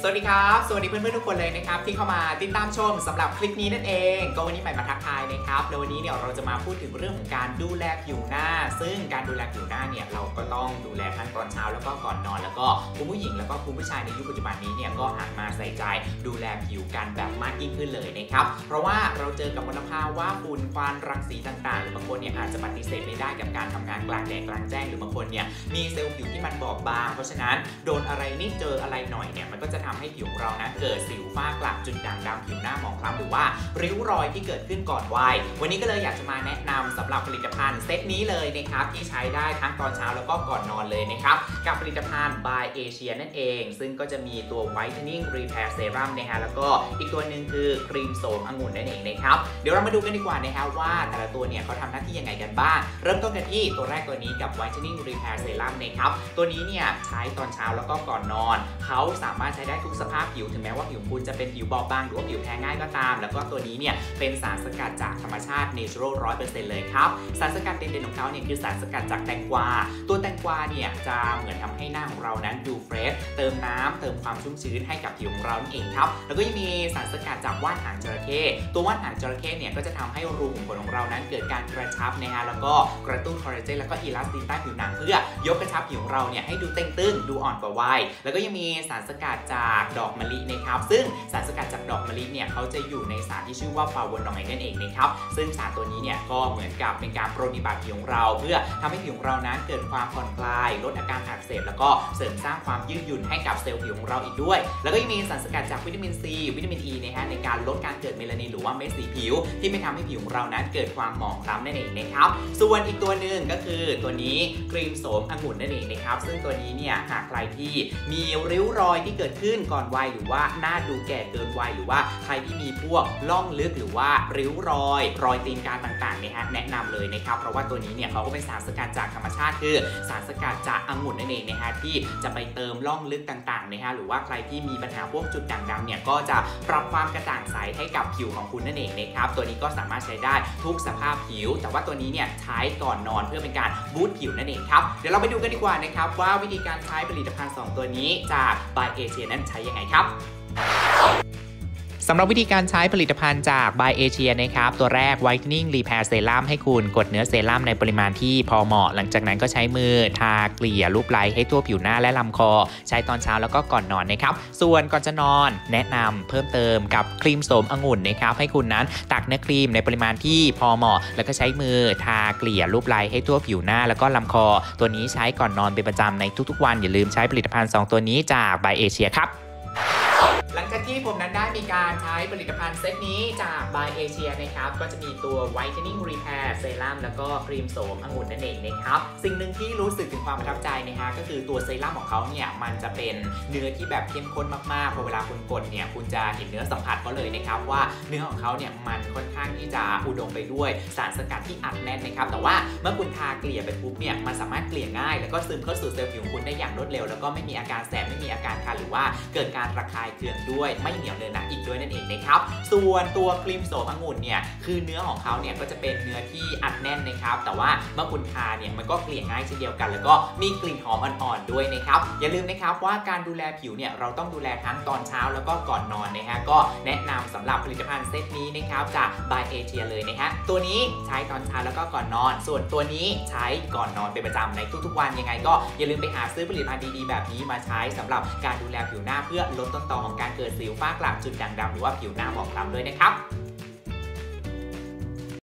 สวัสดีครับสวัสดีเพื่อนๆทุกคนเลยนะครับที่เข้ามาติดตามชมสำหรับคลิปนี้นั่นเองก็วันนี้ใหม่มาทักทายนะครับแล้ววันนี้เนี่ยเราจะมาพูดถึงเรื่องของการดูแลผิวหน้าซึ่งการดูแลผิวหน้าเนี่ยเราก็ต้องดูแลทั้งตอนเช้าแล้วก็ก่อนนอนแล้วก็คุณผู้หญิงแล้วก็คุณผู้ชายในยุคปัจจุบันนี้เนี่ยก็หันมาใส่ใจดูแลผิวกันแบบมากยิ่งขึ้นเลยนะครับเพราะว่าเราเจอกับมลภาวะฝุ่นควันรังสีต่างๆหรือบางคนเนี่ยอาจจะปฏิเสธไม่ได้กับการทำงานกลางแดดกลางแจ้งหรือบางคนเนี่ยมีเซลล์ผิวที่มันบอบบางเพราะฉะนั้นโดนอะไรนิดเจออะไรหน่อยเนี่ยมันก็จะทำให้ผิวของเรานะเกิดสิวฝ้ากระจุดด่างดำผิวหน้าหมองคล้ำหรือว่าริ้วรอยที่เกิดขึ้นก่อนวัยวันนี้ก็เลยอยากจะมาแนะนำสำหรับผลิตภัณฑ์เซตนี้เลยนะครับที่ใช้ได้ทั้งตอนเช้าแล้วก็ก่อนนอนเลยนะครับกับผลิตภัณฑ์ by Asia นั่นเองซึ่งก็จะมีตัว Whitening Repair Serum นะฮะแล้วก็อีกตัวหนึ่งคือครีมโสมองุ่นนั่นเองนะครับเดี๋ยวเรามาดูกันดีกว่านะครับว่าแต่ละตัวเนี่ยเขาทำหน้าที่ยังไงกันบ้างเริ่มต้นกันที่ตัวแรกตัวนี้กับ Whitening Repair Serum นะครับตัวนี้เนี่ยใช้ตอนเช้าแล้วก็ก่อนนอนเขาสามารถใช้ได้ทุกสภาพผิวถึงแม้ว่าผิวคุณจะเป็นผิวบอบบางหรือว่าผิวแพ้ง่ายก็ตามแล้วก็ตัวนี้เนี่ยเป็นสารสกัดจากธรรมชาติ natural 100% เลยครับสารสกัดเด่นๆของเขาเนี่ยคือสารสกัดจากแตงกวาตัวแตงกวาเนี่ยจะเหมือนทำให้หน้าของเรานั้นดูเฟรชเติมน้ำเติมความชุ่มชื้นให้กับผิวของเรานั่นเองครับแล้วก็ยังมีสารสกัดจากว่านหางจระเข้ตัวว่านหางจระเข้เนี่ยก็จะทำให้รูขุมขนของเรานั้นเกิดการกระชับนะฮะแล้วก็กระตุ้นคอลลาเจนแล้วก็อีลาสตินใต้ผิวหนังเพื่อยกกระชับผิวของเราเนี่ยให้ดูเต่งตึงดูอ่อนกว่าวัยแล้วก็ยังมีสารสกัดจากดอกมะลินะครับซึ่งสารสกัดจากดอกมะลิเนี่ยเขาจะอยู่ในสารที่ชื่อว่าฟลาโวนอยด์นั่นเองนะครับซึ่งสารตัวนี้เนี่ยก็เหมือนกับเป็นการปรนนิบัติผิวของเราเพื่อทำให้ผิวของเรานั้นเกิดความผ่อนคลายลดอาการอักเสบแล้วก็เสริมสร้างความยืดหยุ่นให้กับเซลล์ผิวของเราอีกด้วยแล้วก็ยังมีสารสกัดจากวิตามินซีวิตามินอีนะฮะในการลดการเกิดเมลานินหรือว่าเม็ดสีผิวที่ไม่ทำให้ผิวของเรานั้นเกิดความหมองคล้ำนั่นเองนะครับส่วนอีกตัวหนึ่งก็คือตัวนี้ครีมโสมองุ่นนั่นเองนะครับซึ่งตัวนี้เนี่ยหากใครที่มีริ้วรอยที่เกิดขึ้นก่อนวัยหรือว่าหน้าดูแก่เกินวัยหรือว่าใครที่มีพวกล่องลึกหรือว่าริ้วรอยตีนกาต่างๆเนี่ยฮะแนะนำเลยนะครับเพราะว่าตัวนี้เนี่ยเขาก็เป็นสารสกัดจากธรรมชาติคือสารสกัดจากองุ่นนั่นเองนะฮะที่จะไปเติมล่องลึกต่างๆนะฮะหรือว่าใครที่มีปัญหาพวกจุดด่างดำเนี่ยก็จะปรับความกระจ่างใสให้กับผิวของคุณนั่นเองนะครับตัวนี้ก็สามารถใช้ได้ทุกสภาพผิวแต่ว่าตัวนี้เนี่ยใช้ก่อนนอนเพื่อเป็นการบูสต์ผิวนั่นเองครับเดี๋ยวเราไปดูกันดีกว่านะครับว่าวิธีการใช้ผลิตภัณฑ์2ตัวนี้จาก by Asia นั้นใช้ยังไงครับสำหรับวิธีการใช้ผลิตภัณฑ์จาก by Asia นะครับตัวแรก Whitening Repair Serum ให้คุณกดเนื้อเซรั่มในปริมาณที่พอเหมาะหลังจากนั้นก็ใช้มือทาเกลี่ยรูปไล้ให้ทั่วผิวหน้าและลำคอใช้ตอนเช้าแล้วก็ก่อนนอนนะครับส่วนก่อนจะนอนแนะนำเพิ่มเติมกับครีมโสมองุ่นนะครับให้คุณนั้นตักเนื้อครีมในปริมาณที่พอเหมาะแล้วก็ใช้มือทาเกลี่ยรูปไล้ให้ทั่วผิวหน้าแล้วก็ลำคอตัวนี้ใช้ก่อนนอนเป็นประจำในทุกๆวันอย่าลืมใช้ผลิตภัณฑ์2ตัวนี้จาก by Asia ครับหลังจากที่ผมนั้นได้มีการใช้ผลิตภัณฑ์เซตนี้จาก by Asia นะครับก็จะมีตัว Whitening Repair Serum แล้วก็ครีมโสมองุ่นนั่นเองนะครับสิ่งหนึ่งที่รู้สึกถึงความประทับใจนะฮะก็คือตัวเซรั่มของเขาเนี่ยมันจะเป็นเนื้อที่แบบเข้มข้นมากๆพอเวลาคุณกดเนี่ยคุณจะเห็นเนื้อสัมผัสเขาเลยนะครับว่าเนื้อของเขาเนี่ยมันค่อนข้างที่จะอุดมไปด้วยสารสกัดที่อัดแน่นนะครับแต่ว่าเมื่อคุณทาเกลี่ยไปปุ๊บเนี่ยมันสามารถเกลี่ยง่ายแล้วก็ซึมเข้าสู่เซลล์ผิวของคุณได้อย่างรวดเร็วแล้วก็ไม่มีอาการแสบไม่มีอาการคันหรือว่าเกิดการระคายเคืองด้วยไม่เหนียวเนอะหนะอีกด้วยนั่นเองนะครับส่วนตัวครีมโสมองุ่นเนี่ยคือเนื้อของเขาเนี่ยก็จะเป็นเนื้อที่อัดแน่นนะครับแต่ว่าเมื่อคุณทาเนี่ยมันก็เกลี่ยง่ายเช่นเดียวกันแล้วก็มีกลิ่นหอมอ่อนๆด้วยนะครับอย่าลืมนะครับว่าการดูแลผิวเนี่ยเราต้องดูแลทั้งตอนเช้าแล้วก็ก่อนนอนนะฮะก็แนะนำสำหรับผลิตภัณฑ์เซตนี้นะครับจาก by Asia เลยนะฮะตัวนี้ใช้ตอนเช้าแล้วก็ก่อนนอนส่วนตัวนี้ใช้ก่อนนอนเป็นประจำในทุกๆวันยังไงก็อย่าลืมไปหาซื้อผลิตภัณฑ์ดีๆแบบนี้มาใช้สำหรับการดูแลผิวหน้าเพื่อลดต้นตอของการเกิดสิวฝ้ากระจุดด่างดำหรือว่าผิวหน้าหมองคล้ำด้วยนะครับ